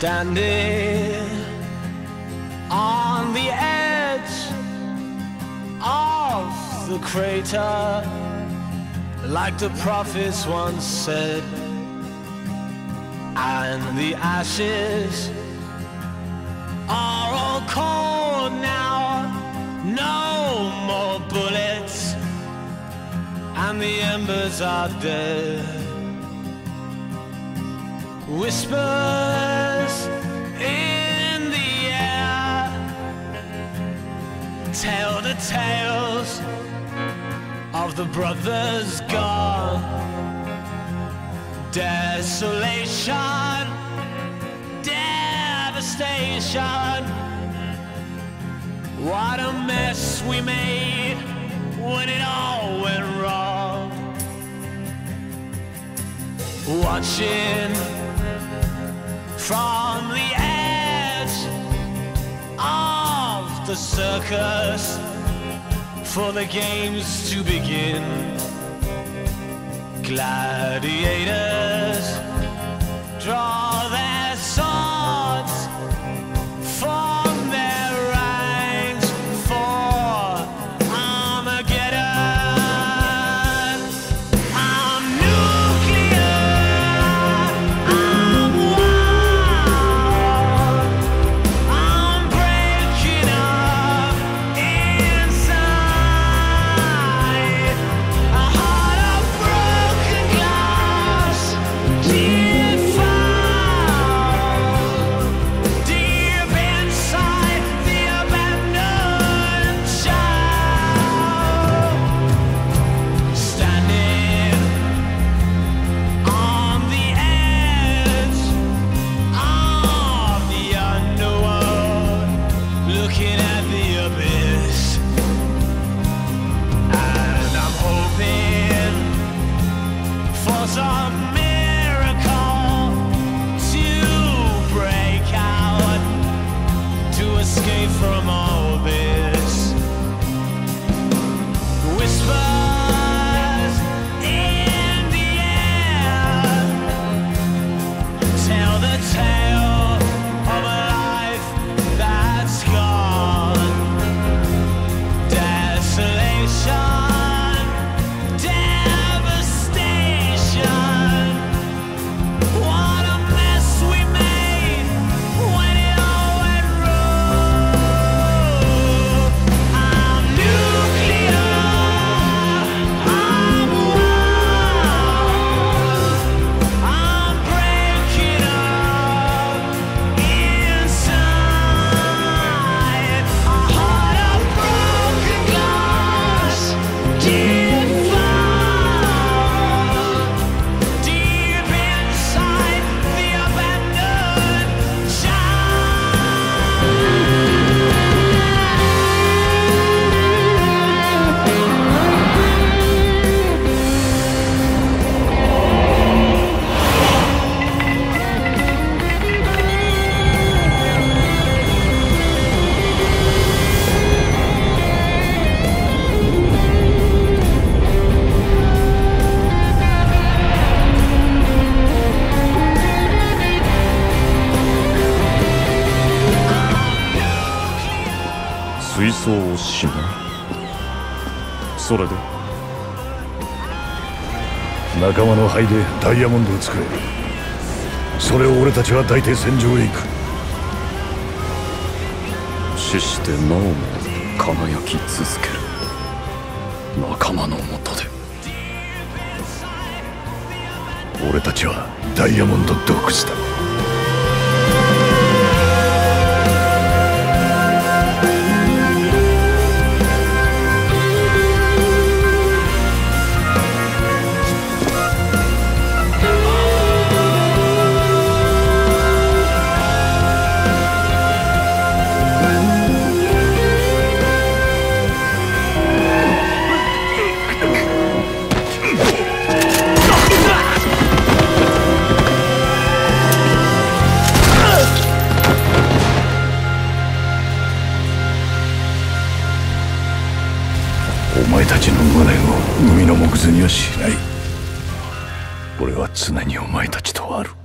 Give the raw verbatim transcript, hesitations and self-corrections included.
Standing on the edge of the crater, like the prophets once said, and the ashes are all cold now, no more bullets, and the embers are dead. Whispers in the air tell the tales of the brothers gone. Desolation, devastation. What a mess we made when it all went wrong. Watching from the edge of the circus for the games to begin. Gladiators draw their swords, form their ranks for Armageddon. I'm nuclear, I'm wild, I'm breaking up inside. A heart of broken glass, deep foul, deep inside the abandoned child. Standing on the edge of the underworld, looking at the abyss, and I'm hoping for some miracle to break out, to escape from all this. Whispers in the air tell the tale of a life that's gone. Desolation, devastation. What a mess we made when it all went wrong. I'm nuclear, I'm wild, I'm breaking up inside. A heart of broken glass, deep foul, deep inside the abandoned child. 水槽をしない。それで仲間の灰でダイヤモンドを作れ。それを俺たちは抱いて戦場へ行く。 死してなおも輝き続ける仲間のもとで。 俺たちはダイヤモンド洞窟だ。お前たちの無念を海の木図にはしない。俺は常にお前たちとある。